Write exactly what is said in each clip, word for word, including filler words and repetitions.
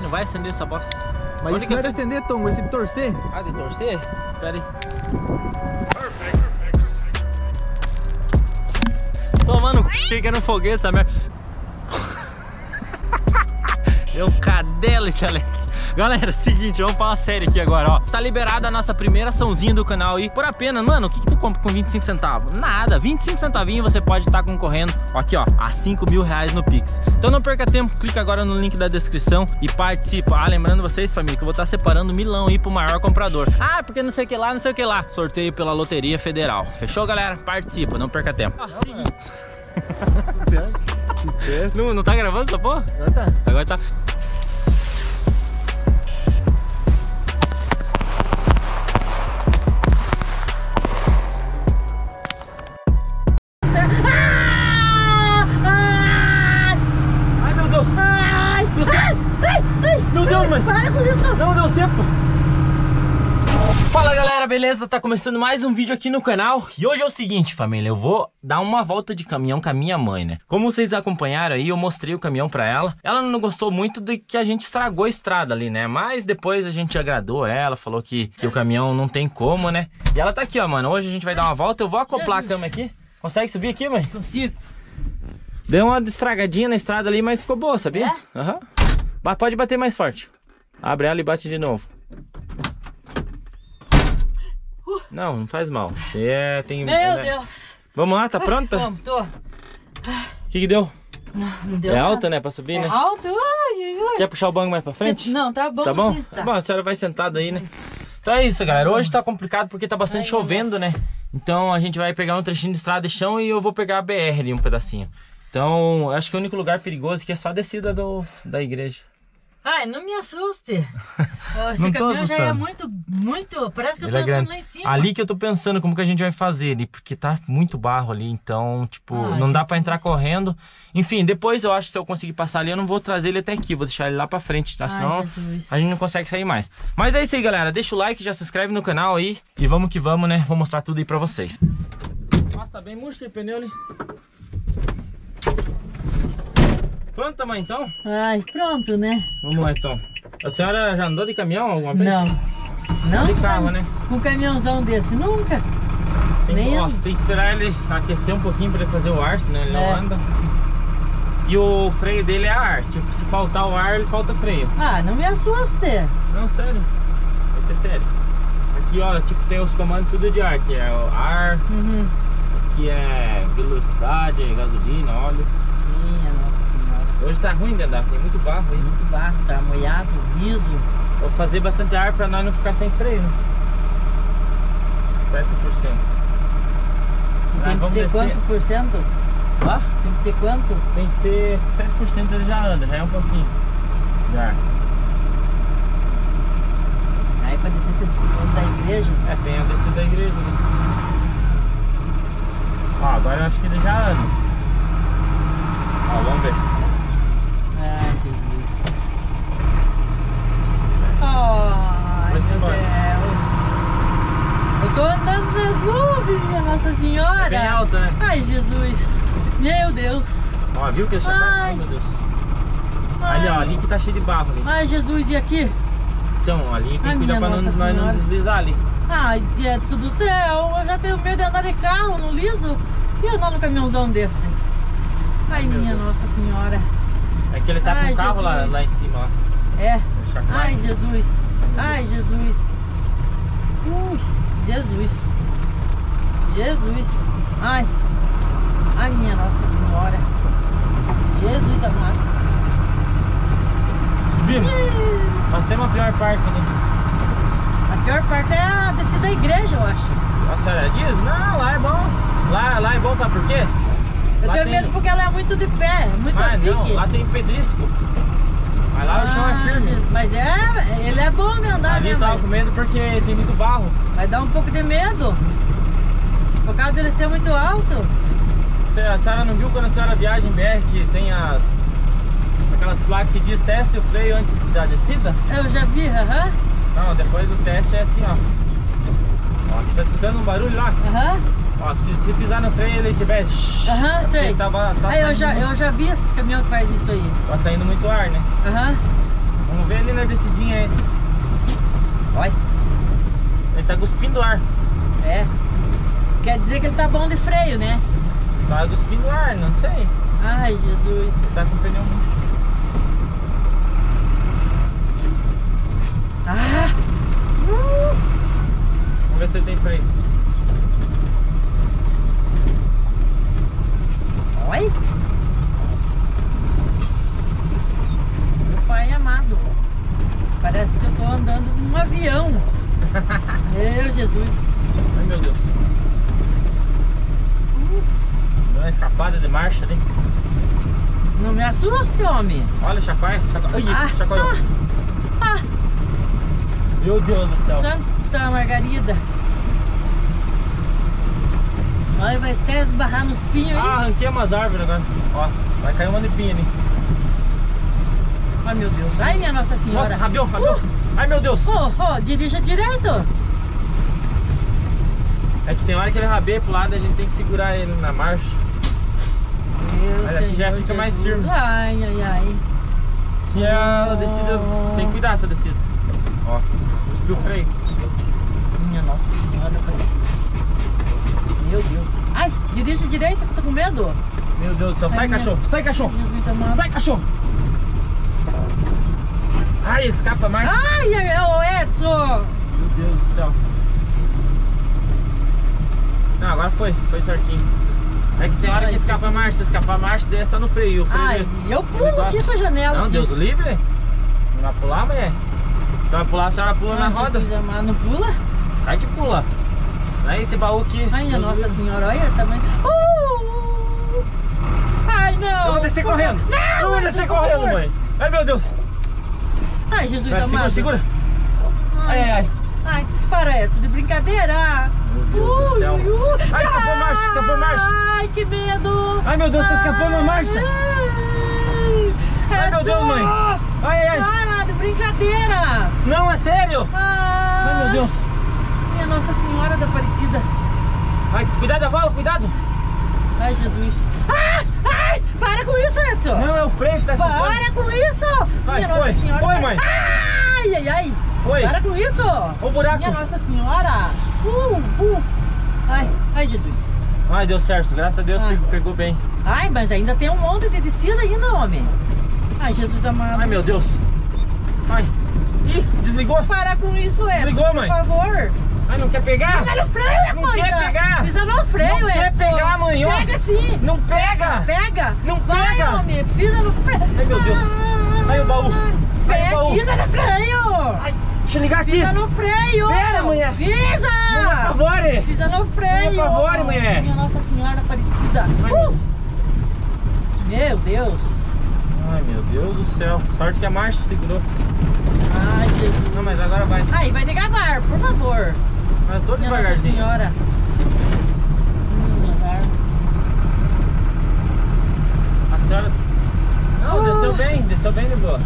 não vai acender essa bosta. Mas isso não é de acender, Tom, vai ser de torcer. Ah, de torcer? Pera aí. Tomando fica no foguete, essa merda. Eu cadela esse Alex. Galera, seguinte, vamos falar sério aqui agora, ó. Tá liberada a nossa primeira açãozinha do canal aí. Por apenas, mano, o que que tu compra com vinte e cinco centavos? Nada, vinte e cinco centavinhos você pode estar concorrendo, aqui ó, a cinco mil reais no Pix. Então não perca tempo, clica agora no link da descrição e participa. Ah, lembrando vocês, família, que eu vou estar separando milão aí pro maior comprador. Ah, porque não sei o que lá, não sei o que lá. Sorteio pela Loteria Federal. Fechou, galera? Participa, não perca tempo. Ó, seguinte. não, não tá gravando essa porra? Agora tá. Agora tá. Meu Deus, mãe! Para com isso! Não deu tempo! Fala galera, beleza? Tá começando mais um vídeo aqui no canal. E hoje é o seguinte, família, eu vou dar uma volta de caminhão com a minha mãe, né? Como vocês acompanharam aí, eu mostrei o caminhão pra ela. Ela não gostou muito de que a gente estragou a estrada ali, né? Mas depois a gente agradou ela, falou que, que o caminhão não tem como, né? E ela tá aqui, ó, mano. Hoje a gente vai dar uma volta, eu vou acoplar a câmera aqui. Consegue subir aqui, mãe? Consigo. Deu uma estragadinha na estrada ali, mas ficou boa, sabia? É? Aham. Uhum. Pode bater mais forte. Abre ela e bate de novo. Uh. Não, não faz mal. Você é, tem... Meu é, Deus. Vamos lá, tá pronta? Vamos, tô. O que que deu? Não, não deu É nada. alta, né, pra subir, É né? alto? Ai, ai, ai. Quer puxar o banco mais pra frente? Não, tá bom. Tá bom? Assim, Tá bom, a senhora vai sentada aí, né? Então é isso, galera. Hoje tá complicado porque tá bastante Ai, chovendo, nossa. né? Então a gente vai pegar um trechinho de estrada de chão e eu vou pegar a B R ali um pedacinho. Então, eu acho que o único lugar perigoso aqui é só a descida do, da igreja. Ai, não me assuste. Esse Não tô caminhão já é assustando. muito, muito... Parece que Ele eu é tô andando grande. lá em cima. Ali que eu tô pensando como que a gente vai fazer ali, porque tá muito barro ali, então, tipo, Ah, não dá Jesus. pra entrar correndo. Enfim, depois eu acho que se eu conseguir passar ali, eu não vou trazer ele até aqui, vou deixar ele lá pra frente, tá? Ai, Senão Jesus. a gente não consegue sair mais. Mas é isso aí, galera. Deixa o like, já se inscreve no canal aí e vamos que vamos, né? Vou mostrar tudo aí pra vocês. Nossa, tá bem murcho aquele pneu ali. Pronto, tamanho então? Ai, pronto, né? Vamos lá então. A senhora já andou de caminhão alguma vez? Não. Não De com carro, cam- né? Com um caminhãozão desse, nunca. Tem, Nem ó, ando. tem que esperar ele aquecer um pouquinho pra ele fazer o ar, senão ele É. não anda. E o freio dele é ar, tipo, se faltar o ar, ele falta freio. Ah, não me assuste. Não, sério. Isso é sério. Aqui, ó, tipo, tem os comandos tudo de ar, que é o ar, Uhum. aqui é velocidade, gasolina, óleo. Minha Nossa Senhora. Hoje tá ruim de andar, tem muito barro aí. Muito barro, tá molhado, liso. Vou fazer bastante ar pra nós não ficar sem freio, né? sete por cento. E Ah, tem que vamos ser descer. quanto por cento? Ó, Tem que ser quanto? tem que ser sete por cento, ele já anda, já é um pouquinho de ar. Aí pra descer esse segundo da igreja. É, tem a descida da igreja ali. Ó, agora eu acho que ele já anda. Ó, vamos ver. Ai, Jesus. Ai, Vai-se meu embora. Deus. Eu tô andando nas nuvens, minha Nossa Senhora. É bem alta, né? Ai, Jesus. Meu Deus. Ó, viu que eu chamei? Ai. Oh, meu Deus. Ai, Ali, ó, ali que tá cheio de barro ali. Ai, Jesus, e aqui? Então, ali tem Ai, que cuidar minha pra não, Nossa nós não Senhora. deslizar ali. Ai, Deus do céu, eu já tenho medo de andar de carro no liso e andar no caminhãozão desse. Ai, Meu minha Deus. Nossa Senhora. É que ele tá com Ai, o carro lá, Jesus. lá em cima, ó. É. Deixa claro. Ai, Jesus. Ai, Jesus. Ui, Jesus. Jesus. Ai. Ai, minha Nossa Senhora. Jesus amado. Subimos. Passemos a pior parte, né? A pior parte é a descida da igreja, eu acho. A senhora diz? Não, lá é bom. Lá, lá é bom, sabe por quê? Eu Lá tenho tem- medo porque ela é muito de pé, muito a Ah, não, pique. lá tem pedrisco. Mas lá o chão é Ah, firme. Mas é, ele é bom de andar, Ali né? eu tava mas com medo porque tem muito barro. vai dar um pouco de medo. Por causa dele ser muito alto. Você- A senhora não viu quando a senhora viaja em B R que tem as aquelas placas que diz teste o freio antes da descida? Eu já vi, aham. Não, depois do teste é assim, ó. Ó, tá escutando um barulho lá? Aham, Ó, se, se pisar no freio ele tiver... aham, é porque sei. Tava, tá Aí eu saindo já, muito- eu já vi esses caminhões que faz isso aí. Tá saindo muito ar, né? Aham. Vamos ver ali na descidinha esse. Olha. Ele tá cuspindo ar. É. Quer dizer que ele tá bom de freio, né? Tá cuspindo ar, não sei. Ai, Jesus. Ele tá com o pneu murcho. Ah! Uh! Vamos ver se ele tem freio. Oi? Meu pai amado. Parece que eu tô andando num avião. Meu Jesus. Ai, meu Deus. Uh! Deu uma escapada de marcha ali. Não me assuste, homem. Olha, chacoalha. Chacoalha. Ai, Ah, chacoalhou. ah, ah. Meu Deus do céu. Santa Margarida. Olha, vai até esbarrar nos pinhos aí. Ah, arranquei umas árvores agora. Ó, vai cair uma de pinha ali. Ai, meu Deus. Ai, minha Nossa Senhora. Nossa, rabiou, rabiou. Uh. Ai, meu Deus. Ô, oh, oh, dirija direito. É que tem hora que ele rabeia pro lado e a gente tem que segurar ele na marcha. Meu Mas aqui já Senhor fica mais Jesus. firme. Ai, ai, ai. E a descida, tem que cuidar essa descida. Ó, cuspiu o freio. Minha Nossa Senhora Aparecida. Meu Deus. Ai, dirige direito que eu tô com medo. Meu Deus do céu, sai, Ai, minha- cachorro, sai, cachorro. Jesus amado. Sai, cachorro. Ai, escapa mais. Ai, ai, ô Edson. Meu Deus do céu. Não, agora foi, foi certinho. É que tem hora Ai, que escapa a marcha, se escapar a marcha, daí é só no freio. O freio Ai, ele- eu ele pulo gosta. aqui essa janela. Não, aqui. Deus o livre. Não vai pular, mulher. Se vai pular, a senhora pula na Ai, roda. Jesus amado, não pula? Ai que pula. Aí esse baú aqui. Ai, minha Deus Nossa livre. Senhora, olha o tamanho. Uh! Ai, não. Eu vou descer Por correndo. favor. Não, eu vou Edson, descer por correndo, favor. mãe. Ai, meu Deus. Ai, Jesus Vai, amado. segura, segura. Ai, ai, ai. Ai, para, Edson, de brincadeira. Meu Deus do céu. Ui, ui. Ai, escapou a marcha, escapou a marcha. Ai, que medo. Ai, meu Deus, tá escapando a marcha. Ai, Ai, meu Deus, mãe. Ai, ai. Para, de brincadeira. Não, é sério. Ai, Ai, meu Deus. Minha Nossa Senhora da Aparecida. Ai, cuidado, avala, cuidado. Ai, Jesus. Ah, ai, para com isso, Edson. Não, é o freio que tá escapando. Para com isso. Vai, Minha foi. Nossa Senhora. Foi, mãe. Ai, ai, ai. Foi. Para com isso. O buraco. Minha Nossa Senhora. Uh, uh. Ai, ai, Jesus. Ai, deu certo, graças a Deus Ai. pegou, pegou bem. Ai, mas ainda tem um monte de descida ainda, homem. Ai, Jesus amado. Ai, meu Deus. Ai. Ih, desligou. Para com isso, Edson, Desligou, mãe. por favor. Ai, não quer pegar? Pisa no freio, Não coisa. quer pegar. Pisa no freio, Não quer Edson. pegar, mãe, ó. Pega sim. Não pega. Pega. Não Vai, pega. homem. Pisa no freio. Ai, meu Deus. Ai, o baú. Ai, o Pega, baú. pisa no freio. Ai, deixa eu ligar aqui. Pisa no freio. Pera, mulher. Pisa. Por favor. Pisa no freio. Por favor, mulher. Minha Nossa Senhora Aparecida. Ai, Uh. Meu Deus. Ai, meu Deus do céu. Sorte que a marcha segurou. Ai, Jesus. Não, mas agora vai. Ai, vai devagar, por favor. Mas eu tô Minha Nossa devagarzinho. Senhora. Hum, azar. A senhora... Não, Uh. desceu bem. Desceu bem de boa.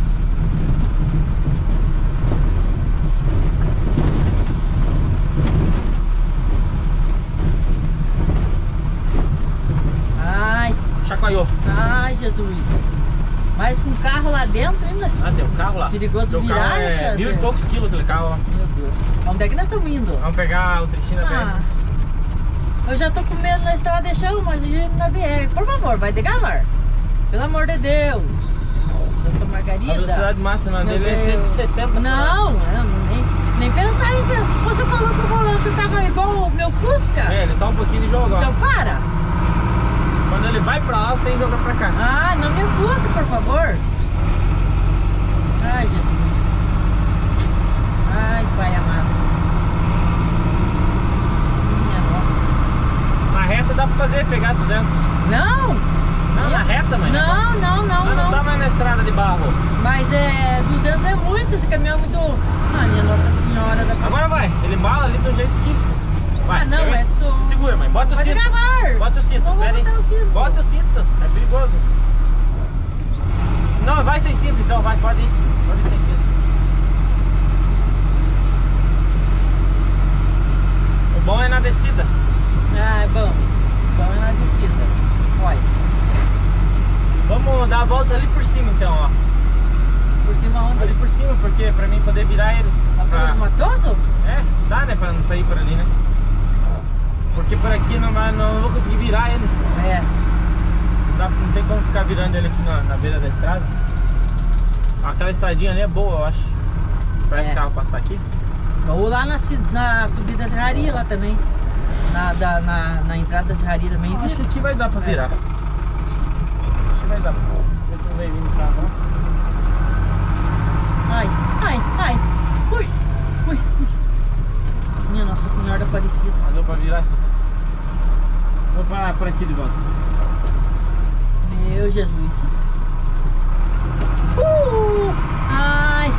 Ai, Chacoalhou. ai, Jesus. Mas com carro lá dentro ainda? Ah, tem um carro lá. Perigoso Teu virar, carro é essa- mil e poucos quilos aquele carro, ó. Meu Deus. Onde é que nós estamos indo? Vamos pegar o trechinho da B R. Ah, eu já tô com medo na estrada deixando, mas ir na B R. Por favor, vai devagar. Pelo amor de Deus. Santa Margarida. A velocidade máxima Meu dele é cento e setenta. por hora. Não, eu nem, nem pensar nisso. Você falou que o volante tava igual o meu Fusca. É, ele tá um pouquinho de jogo, ó. Então para. Quando ele vai pra lá, você tem que jogar pra cá. Ah, não me assuste, por favor. Ai, Jesus. Ai, Pai amado. Minha nossa. Na reta dá pra fazer, pegar duzentos. Não! Não, na reta, mãe? Não, não, não, Mas não não. tá mais na estrada de barro. Mas é, duzentos é muito, esse caminhão é muito... Ah, minha Nossa Senhora da... Agora vai, ele embala ali do jeito que... Vai, Ah, não, quer ver? Edson. Segura, mãe, bota o Vai cinto. devagar. Bota o cinto, Não vou pera aí. botar o cinto. Bota o cinto, é perigoso. Não, vai sem cinto então, vai, pode ir. Pode ir sem cinto. O bom é na descida. Ah, é bom. Bom é na descida. Olha, Vamos dar a volta ali por cima então, ó. por cima onde? porque pra mim poder virar ele. Lá pelos Matoso? É, dá, né, pra, pra ir por ali, né? Porque por aqui não, vai, não vou conseguir virar ele. É. Não, dá, não tem como ficar virando ele aqui na, na beira da estrada. Aquela estradinha ali é boa, eu acho. Pra esse É. carro passar aqui. Ou lá na, ci- na subida da serraria lá também. Na, da, na, na entrada da serraria também. Acho que aqui vai dar pra virar. É. Acho que vai dar. Ver se não vai vir no carro, não. Ai, ai, ai. Ui, ui, ui. Minha Nossa Senhora Aparecida. Mas deu pra virar. Vou parar por aqui de volta. Meu Jesus. Uh, ai.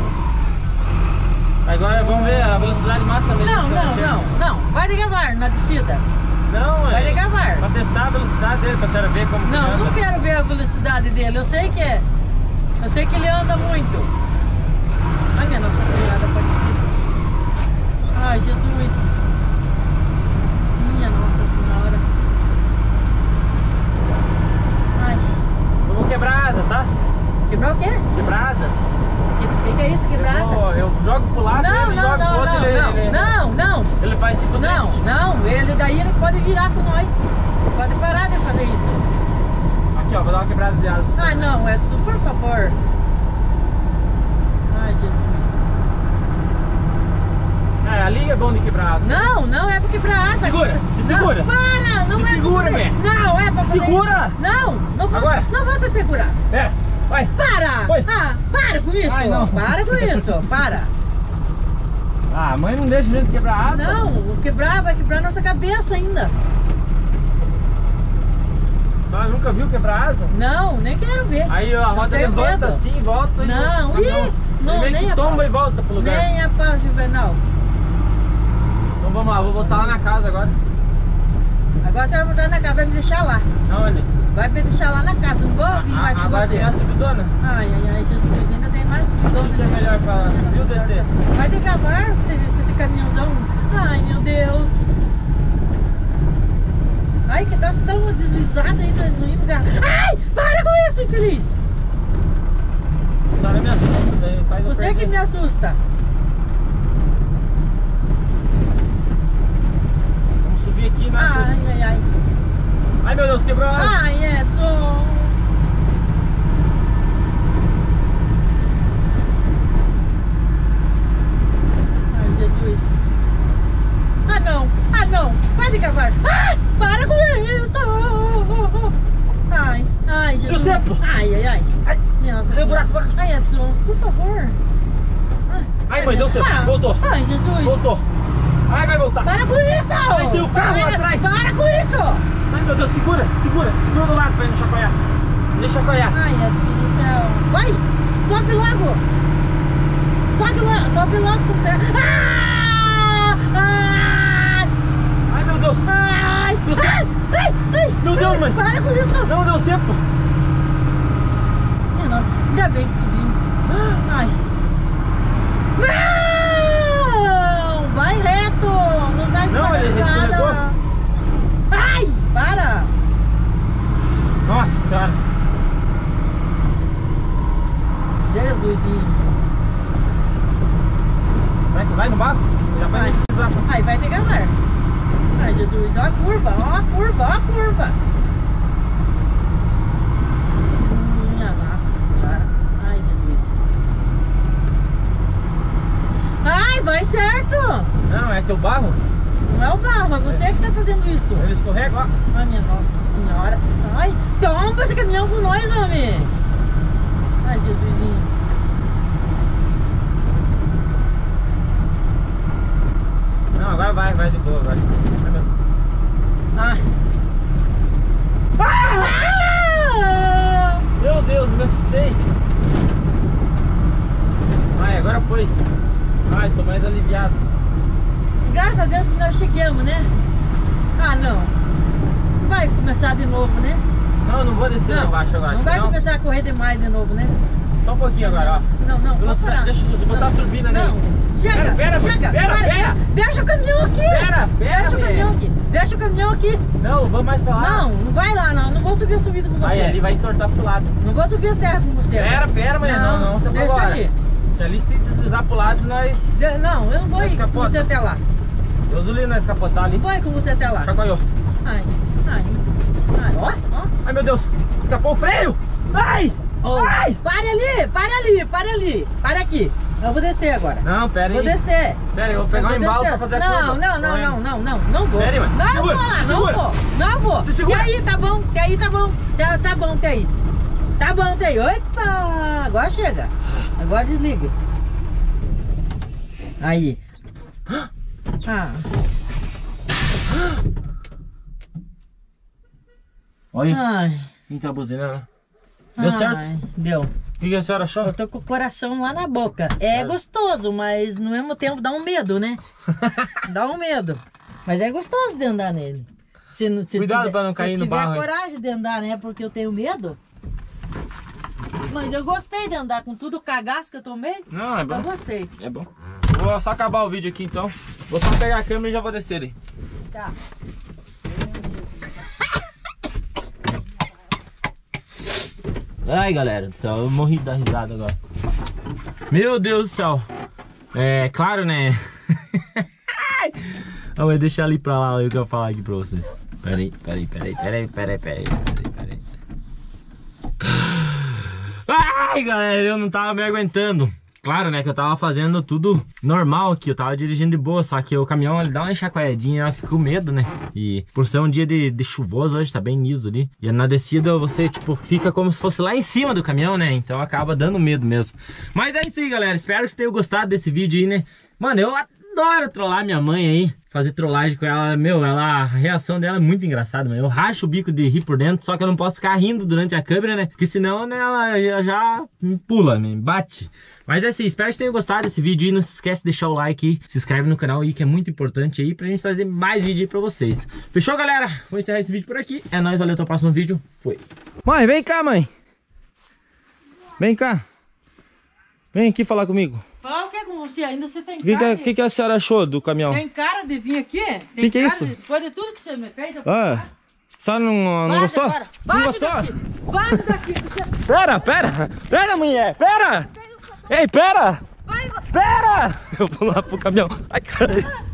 Agora vamos ver a velocidade máxima. Não, não, não, não. Vai devagar na descida. Não, é. Vai devagar. Pra testar a velocidade dele, pra senhora ver como que Não, anda. não quero ver a velocidade dele. Eu sei que é. Eu sei que ele anda muito. Ai, minha Nossa Senhora Aparecida. Ai, Jesus. Minha Nossa Senhora. Ai. Eu vou quebrar a asa, tá? Quebrou o quê? Quebrar a asa. O que, que é isso? Quebrar Eu, asa? vou, eu jogo pro lado, Não, ele não, joga pro não, outro, não, ele, não, ele, não, não. ele faz tipo Não, drift. não, ele daí ele pode virar com nós. Pode parar de fazer isso. Aqui, ó, vou dar uma quebrada de asa. Ai, não, Edson, por favor. Ai, Jesus. É, ali é bom de quebrar a asa. Não, não é pra quebrar asa. Segura, se Não, segura. para, não Se é pra segura, fazer. Mé. Não, é pra fazer Segura. isso. Não, não vou, Agora. não vou se segurar. É, vai. Para. Oi. Ah, para com isso. Ai, não. Para com isso, para. Ah, a mãe não deixa a gente quebrar a asa. Não, o quebrar vai quebrar nossa cabeça ainda. Mas nunca viu quebrar a asa? Não, nem quero ver. Aí ó, a roda tenho levanta medo. assim, volta Não, e... ih, não, Ele meio nem que a tomba pau. e volta pro lugar. Nem a pau, Juvenal. Então vamos lá, vou voltar lá na casa agora. Agora você vai voltar na casa, vai me deixar lá. Aonde? Vai me deixar lá na casa, não vou vir mais com Agora você. tem a subidona. Ai, ai, ai, Jesus, ainda tem mais subidona. Acho que é melhor pra viu descer. Vai devagar com esse, com esse caminhãozão. Ai, meu Deus. Ai, que tal você dar uma deslizada ainda no lugar. Ai, para com isso, infeliz. A senhora me assusta, daí faz eu Você que perder. me assusta. Vamos subir aqui na... Ai, ai, ai. Ai meu Deus, quebrou a asa. Ai, Edson. Ai, Jesus. Ah, não. Ah, não. Vai devagar. Ai, para com isso. Ai, ai, Jesus. Giuseppe. Ai, ai, ai. Ai, Minha Nossa deu Senhora. buraco, buraco. Ai, Edson, por favor. Ai, mãe, deu certo. Ah, Voltou. Ai, Jesus. Voltou. Ai, vai voltar. Para com isso. Ai, tem o carro lá para, atrás. Para com isso. Ai meu Deus, segura, segura. Segura do lado pra ele não chacoalhar. Deixa chacoalhar. Ai, Edson do céu. Vai, sobe logo. Sobe logo, sobe logo, sucesso. Ah! Ai! Ai meu Deus. Ai! Deus. Ai! Ai! Ai! Meu Deus, mãe. Para com isso. Não deu tempo. Minha nossa, ainda bem que subimos. Ai! Não! Vai reto! Não sai de Não, ele escorregou. Ai! Para! Nossa senhora. Jesusinho. Vai, vai no barro? Já vai Vai. me pisar. Ai, vai devagar. Ai, Jesus, ó a curva, ó a curva, ó a curva. Minha Nossa Senhora. Ai, Jesus. Ai, vai certo. Não, é que o barro, Não é o barro, é você que tá fazendo isso. ele escorrega, ó. Ai, minha Nossa Senhora. Ai, tomba esse caminhão com nós, homem. Ai, Jesusinho. Não, agora vai, vai de boa, vai. Vai mesmo. Ai. Ah! Meu Deus, me assustei. Ai, agora foi. Ai, tô mais aliviado. Graças a Deus nós chegamos, né? Ah, não. Vai começar de novo, né? Não, não vou descer lá embaixo agora. Não vai senão- começar a correr demais de novo, né? Só um pouquinho agora, ó. Não, não, pode Velocidade, parar. deixa eu botar a turbina Não, nele. chega, Pera, pera, chega, pera, para, pera. deixa o caminhão aqui. Pera, pera, Deixa o velho. caminhão aqui, deixa o caminhão aqui. Não, vamos mais pra lá. Não, não vai lá, não, não vou subir a subida com você. Aí, ali vai entortar pro lado. Não vou subir a serra com você. Pera, pera, mãe, não, não, você deixa agora. ali. Que ali se deslizar pro lado, nós... De- Não, eu não vou Nós ir com capota. você até lá. Deus do livro, nós capotar ali. Não vou ir com você até lá. Chacoalhou. Ai, ai, ai, ó, ó. Ai, meu Deus. Escapou o freio. Ai! Oh, Ai! Para ali, para ali, para ali. Para aqui. Eu vou descer agora. Não, pera Vou aí. descer. Pera aí, eu vou pegar Eu um vou embalo descer. pra fazer a não, curva. Não, não, Correndo. não, não, não, não vou. Pera aí, mano. Não Segura, vou, não segura. vou, não vou. Se segura. Até aí, tá bom, até aí, tá bom. Tá, tá bom, até aí. Tá bom, até aí. Opa, agora chega. Agora desliga. Aí. Ah. Olha, Ai. quem tá buzinando? Deu certo? Ai, deu. O que a senhora achou? Eu tô com o coração lá na boca. É, É. gostoso, mas no mesmo tempo dá um medo, né? Dá um medo. Mas é gostoso de andar nele. Se, não- se Cuidado tiver, pra não cair se no barro, tiver hein? coragem de andar, né? Porque eu tenho medo. Mas eu gostei de andar com tudo o cagaço que eu tomei. Não, é Eu bom. gostei. É bom. Vou só acabar o vídeo aqui então. Vou só pegar a câmera e já vou descer ali. Tá. Ai, galera do céu, eu morri da risada agora. Meu Deus do céu. É, claro, né? Ah, mas deixa ali pra lá, eu quero falar aqui pra vocês. Peraí, peraí, peraí, peraí, peraí, peraí, peraí, peraí. Ai, galera, eu não tava me aguentando. Claro, né, que eu tava fazendo tudo normal aqui, eu tava dirigindo de boa, só que o caminhão, ele dá uma chacoalhadinha, eu fico com medo, né? E por ser um dia de, de chuvoso hoje, tá bem liso ali. E na descida você, tipo, fica como se fosse lá em cima do caminhão, né? Então acaba dando medo mesmo. Mas é isso aí, galera, espero que vocês tenham gostado desse vídeo aí, né? Mano, eu adoro trollar minha mãe aí, fazer trollagem com ela. Meu, ela, a reação dela é muito engraçada, mano. Eu racho o bico de rir por dentro, só que eu não posso ficar rindo durante a câmera, né? Porque senão, né, ela já, já me pula, me bate. Mas é assim, espero que vocês tenham gostado desse vídeo aí. Não se esquece de deixar o like aí, se inscreve no canal aí, que é muito importante aí, pra gente fazer mais vídeo aí pra vocês. Fechou, galera? Vou encerrar esse vídeo por aqui. É nóis, valeu, até o próximo vídeo. Foi. Mãe, vem cá, mãe. Vem cá. Vem aqui falar comigo. Falar o que com você? Ainda você tem O que, cara que, que, que a senhora achou do caminhão? Tem cara de vir aqui? Tem Que que é cara isso? de- Depois de tudo que você me fez, eu... Ah, só não, não Vaza gostou? agora. Não Vaza gostou? daqui. Vaza daqui. Você... Pera, pera, pera, mulher, pera! Ei, pera! Vai, vai. Pera! Eu vou lá pro caminhão. Ai, cara.